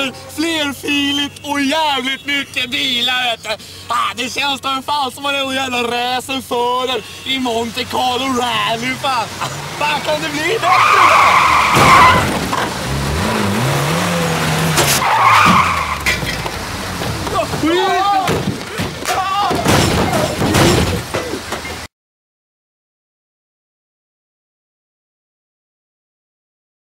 racer, flerfiligt och jävligt mycket bilar, vet du. Det känns som fan som man är en jävla racerförare i Monte Carlo Rally, fan. Fan kan det bli bättre?